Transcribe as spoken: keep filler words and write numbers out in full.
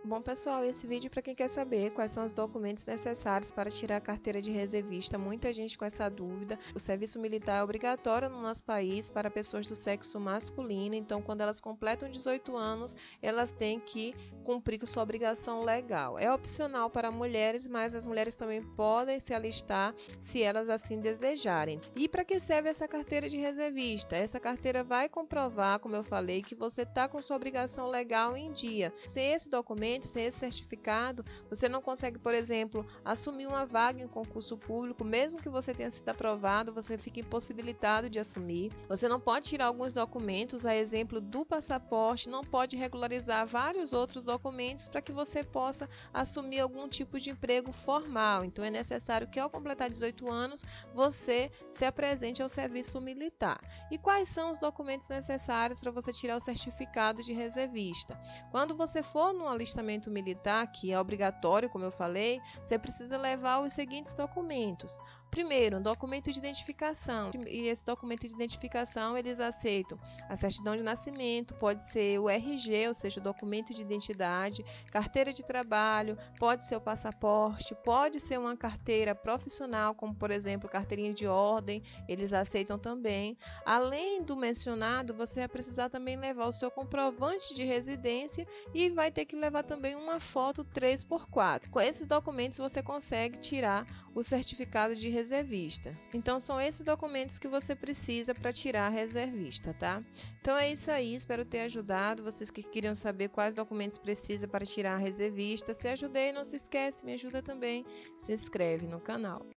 Bom, pessoal, esse vídeo para quem quer saber quais são os documentos necessários para tirar a carteira de reservista. Muita gente com essa dúvida. O serviço militar é obrigatório no nosso país para pessoas do sexo masculino, então quando elas completam dezoito anos, elas têm que cumprir com sua obrigação legal. É opcional para mulheres, mas as mulheres também podem se alistar se elas assim desejarem. E para que serve essa carteira de reservista? Essa carteira vai comprovar, como eu falei, que você está com sua obrigação legal em dia. Sem esse documento, sem esse certificado, você não consegue, por exemplo, assumir uma vaga em concurso público, mesmo que você tenha sido aprovado, você fica impossibilitado de assumir. Você não pode tirar alguns documentos, a exemplo do passaporte, não pode regularizar vários outros documentos para que você possa assumir algum tipo de emprego formal. Então é necessário que ao completar dezoito anos, você se apresente ao serviço militar. E quais são os documentos necessários para você tirar o certificado de reservista? Quando você for no alistamento militar, que é obrigatório, como eu falei, você precisa levar os seguintes documentos. Primeiro, um documento de identificação. E esse documento de identificação, eles aceitam a certidão de nascimento, pode ser o R G, ou seja, o documento de identidade, carteira de trabalho, pode ser o passaporte, pode ser uma carteira profissional, como por exemplo, carteirinha de ordem, eles aceitam também. Além do mencionado, você vai precisar também levar o seu comprovante de residência e vai ter que levar também uma foto três por quatro. Com esses documentos você consegue tirar o certificado de reservista. Então são esses documentos que você precisa para tirar a reservista, tá? Então é isso aí, espero ter ajudado. Vocês que queriam saber quais documentos precisa para tirar a reservista, se ajudei, não se esquece, me ajuda também, se inscreve no canal.